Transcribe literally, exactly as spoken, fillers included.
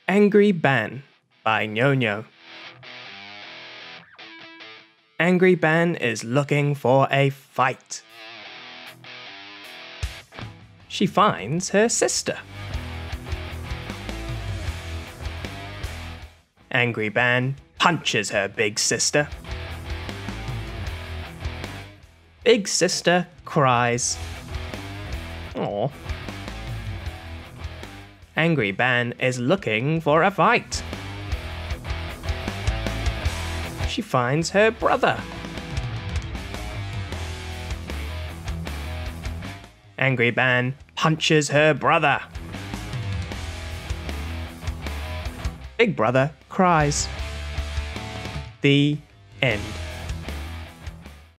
Angry Ban by Nyo Nyo. Angry Ban is looking for a fight. She finds her sister. Angry Ban punches her big sister. Big sister cries. Aww. Angry Ban is looking for a fight. She finds her brother. Angry Ban punches her brother. Big brother cries. The end.